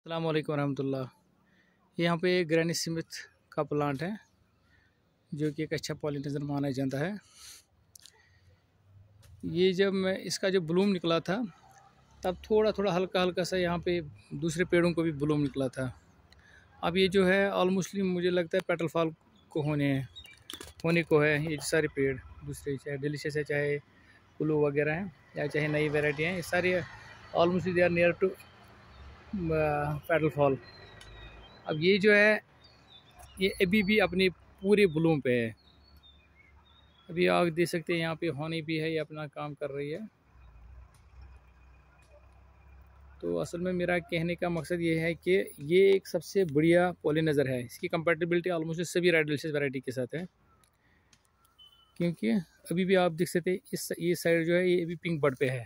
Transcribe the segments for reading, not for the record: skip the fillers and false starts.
अस्सलाम वालेकुम रहमतुल्लाह। यहाँ पे ग्रैनी स्मिथ का प्लांट है जो कि एक अच्छा पॉलिनेटर माना जाता है। ये जब मैं इसका जो ब्लूम निकला था तब थोड़ा थोड़ा हल्का हल्का सा यहाँ पे दूसरे पेड़ों को भी ब्लूम निकला था। अब ये जो है ऑलमोस्टली मुझे लगता है पेटल फॉल को होने को है। ये सारे पेड़ दूसरे चाहे डिलीशियस है, चाहे कुल्लू वगैरह हैं, या चाहे नई वैरायटी हैं, ये सारे almostly they are near to petal fall. अब ये जो है ये अभी भी अपनी पूरे ब्लूम पे है। अभी आप देख सकते हैं यहाँ पे हनी भी है, ये अपना काम कर रही है। तो असल में मेरा कहने का मकसद ये है कि ये एक सबसे बढ़िया पॉलिनेजर है। इसकी कंपैटिबिलिटी ऑलमोस्ट सभी रेड डिलीशियस वैरायटी के साथ है, क्योंकि अभी भी आप देख सकते हैं ये साइड जो है ये अभी पिंक बड पे है,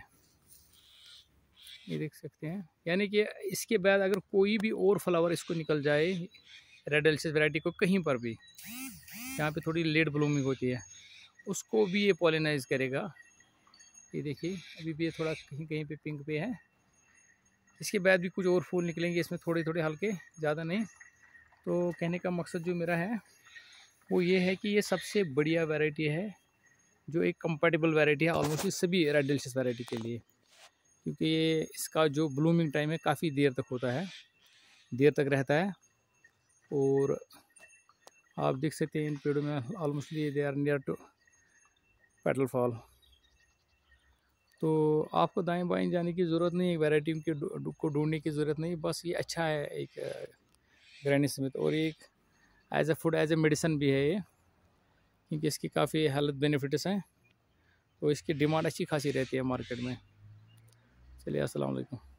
ये देख सकते हैं। यानी कि इसके बाद अगर कोई भी और फ्लावर इसको निकल जाए रेड डिलीशियस वैरायटी को कहीं पर भी, यहाँ पे थोड़ी लेट ब्लूमिंग होती है, उसको भी ये पॉलिनाइज करेगा। ये देखिए अभी भी ये थोड़ा कहीं कहीं पे पिंक पे है। इसके बाद भी कुछ और फूल निकलेंगे इसमें, थोड़े थोड़े हल्के, ज़्यादा नहीं। तो कहने का मकसद जो मेरा है वो ये है कि ये सबसे बढ़िया वैरायटी है, जो एक कंपैटिबल वैरायटी है ऑलमोस्ट सभी रेड डिलीशियस वैरायटी के लिए, क्योंकि ये इसका जो ब्लूमिंग टाइम है काफ़ी देर तक होता है, देर तक रहता है। और आप देख सकते हैं इन पेड़ों में almostly they are near to petal fall. तो आपको दाएं बाएं जाने की ज़रूरत नहीं है, वैरायटी को ढूंढने की ज़रूरत नहीं, बस ये अच्छा है एक ग्रैनी स्मिथ। और एक as a food as a medicine भी है ये, क्योंकि इसकी काफ़ी हेल्थ बेनिफिट्स हैं, तो इसकी डिमांड अच्छी खासी रहती है मार्केट में। चलिए अस्सलाम वालेकुम।